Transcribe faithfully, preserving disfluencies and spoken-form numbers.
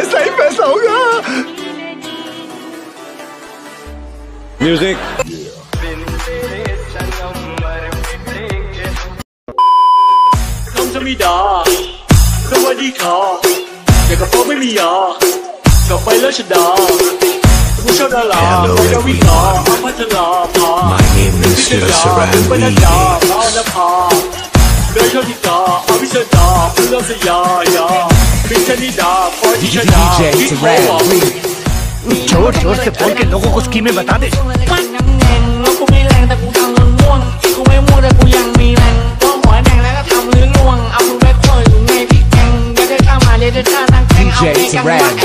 ऐसा ही पैसा होगा। म्यूजिकคำจะมีดาสวัสดีค่ะแต่ก็เพราะไม่มียากลับไปแล้วชดาผู้ชอบดาราผู้ชอบวิกาอาพัฒนาพา My name is Shirazarani บรรดาพาณภาเดินชอบดิกาอาวิชดาผู้รักษยายาพิชนิดาพอที่ชดาที่โทรบอก जोर जोर से बोल के लोगों को स्कीमें बता दे। กูไม่แรงแต่กูทำจนง่วงกูไม่มั่วแต่กูยังมีแรงก็หอยแดงแล้วก็ทำลื้อล่วงเอามึงไปโขยอยู่ในพริกแกงอย่าได้ข้ามาเดี๋ยวจะท่านั่งแข่งเอาไปกัน